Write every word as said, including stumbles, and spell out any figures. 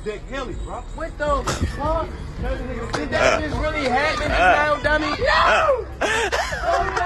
Dick Kelly, bro. What the fuck? Did that just really happen just now, dummy? No! Oh, no!